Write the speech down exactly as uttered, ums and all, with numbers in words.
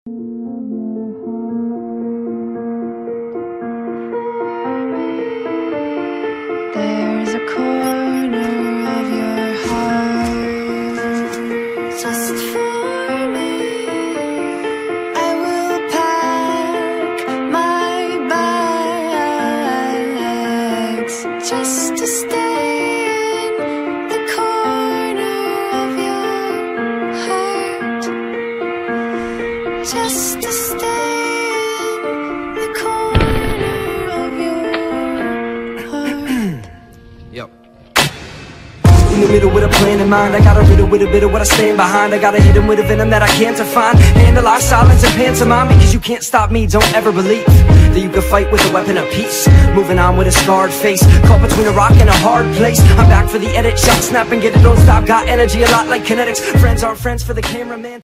There's a corner of your heart just for me. I will pack my bags just to stay in the corner of your heart, just to stay in the corner of your heart. Yo. In the middle with a plan in mind, I gotta riddle with a bit of what I stand behind. I gotta hit him with a venom that I can't define. Handle our silence and pantomime, because you can't stop me. Don't ever believe that you can fight with a weapon of peace. Moving on with a scarred face, caught between a rock and a hard place. I'm back for the edit, shot, snap and get it, don't stop. Got energy a lot like kinetics. Friends aren't friends for the cameraman.